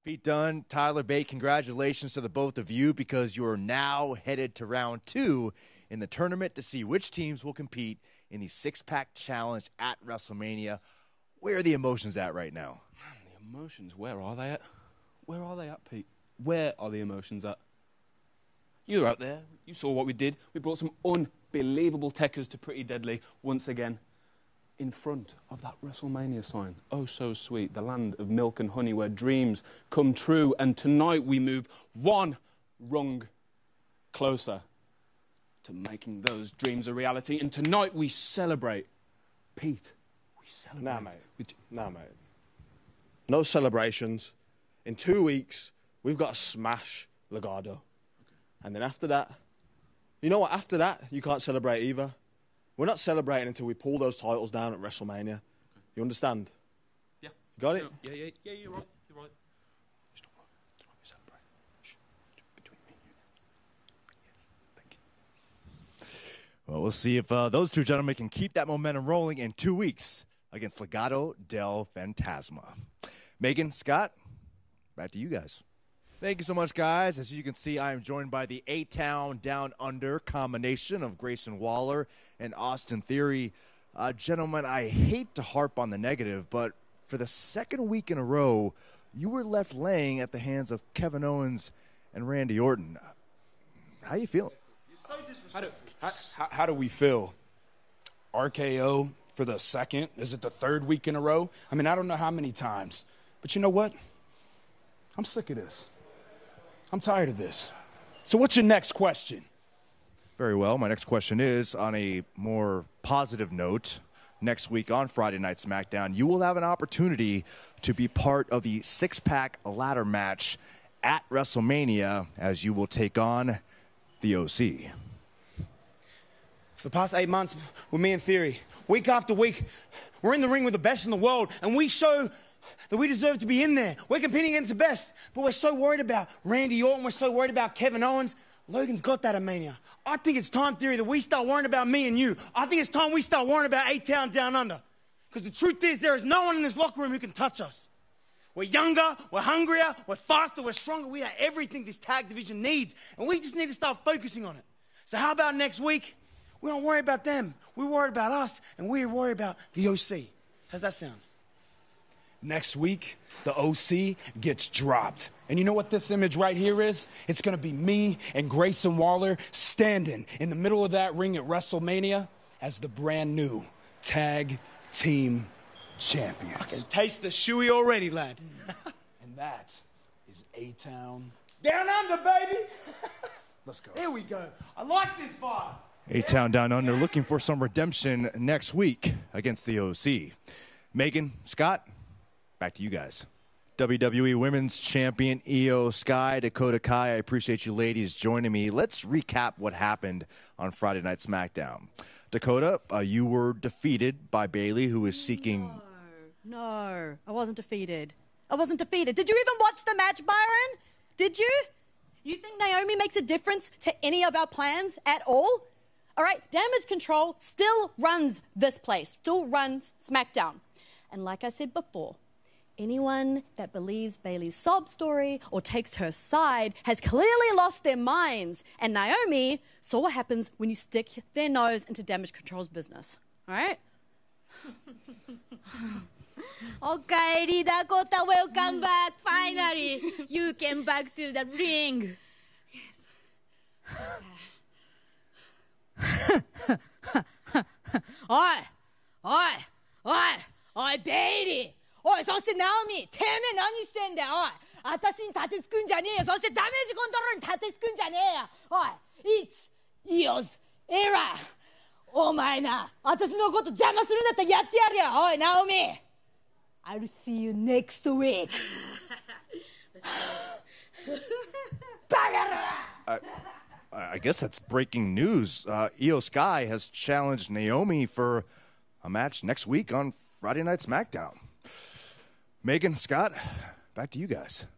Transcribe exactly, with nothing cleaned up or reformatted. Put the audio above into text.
Pete Dunne, Tyler Bate, congratulations to the both of you because you are now headed to round two in the tournament to see which teams will compete in the six-pack challenge at WrestleMania. Where are the emotions at right now? Man, the emotions, where are they at? Where are they at, Pete? Where are the emotions at? You were out there. You saw what we did. We brought some unbelievable techers to Pretty Deadly once again in front of that WrestleMania sign. Oh, so sweet. The land of milk and honey where dreams come true. And tonight we move one rung closer to making those dreams a reality. And tonight we celebrate. Pete, we celebrate. Nah, mate. We nah, mate. No celebrations. In two weeks, we've got to smash Legado. Okay. And then after that, you know what? After that, you can't celebrate either. We're not celebrating until we pull those titles down at WrestleMania. Okay. You understand? Yeah. You got it? No, yeah, yeah, yeah, you're right. You're right. Just don't worry. That's why we celebrate. Shh. Between me and you. Yes. Thank you. Well, we'll see if uh, those two gentlemen can keep that momentum rolling in two weeks against Legado del Fantasma. Megan, Scott, back to you guys. Thank you so much, guys. As you can see, I am joined by the A-Town Down Under combination of Grayson Waller and Austin Theory. Uh, gentlemen, I hate to harp on the negative, but for the second week in a row, you were left laying at the hands of Kevin Owens and Randy Orton. How you feeling? You're so disrespectful. How do, how, how do we feel? R K O for the second? Is it the third week in a row? I mean, I don't know how many times. But you know what? I'm sick of this. I'm tired of this. So what's your next question? Very well. My next question is, on a more positive note, next week on Friday Night SmackDown, you will have an opportunity to be part of the six-pack ladder match at WrestleMania as you will take on the O C. For the past eight months with me and Theory, week after week, we're in the ring with the best in the world, and we show that we deserve to be in there. We're competing against the best, but we're so worried about Randy Orton. We're so worried about Kevin Owens. Logan's got that at Mania. I think it's time, Theory, that we start worrying about me and you. I think it's time we start worrying about A-Town Down Under. Because the truth is, there is no one in this locker room who can touch us. We're younger, we're hungrier, we're faster, we're stronger. We are everything this tag division needs, and we just need to start focusing on it. So how about next week? We don't worry about them. We worry about us, and we worry about the O C. How's that sound? Next week, the O C gets dropped. And you know what this image right here is? It's going to be me and Grayson Waller standing in the middle of that ring at WrestleMania as the brand new tag team champions. I can taste the shoey already, lad. And that is A-Town Down Under, baby. Let's go. Here we go. I like this vibe. A-Town Down Under looking for some redemption next week against the O C. Megan, Scott, back to you guys. W W E Women's Champion Io Sky, Dakota Kai, I appreciate you ladies joining me. Let's recap what happened on Friday Night SmackDown. Dakota, uh, you were defeated by Bayley, who is seeking... No, no, I wasn't defeated. I wasn't defeated. Did you even watch the match, Byron? Did you? You think Naomi makes a difference to any of our plans at all? All right, Damage Control still runs this place, still runs SmackDown. And like I said before, anyone that believes Bayley's sob story or takes her side has clearly lost their minds. And Naomi saw what happens when you stick their nose into Damage Control's business. All right? Okaeri, Dakota, welcome back. Finally, you came back to the ring. Yes. おいおいおいおいベイリーおいそしてナオミてめえ何してんだよおい私に立てつくんじゃねえよそしてダメージコントロールに立てつくんじゃねえよおい It's Io's era お前な私のこと邪魔するんだったらやってやるよおいナオミ I'll see you next week バカ野郎 I guess that's breaking news. Uh, Io Sky has challenged Naomi for a match next week on Friday Night SmackDown. Megan, Scott, back to you guys.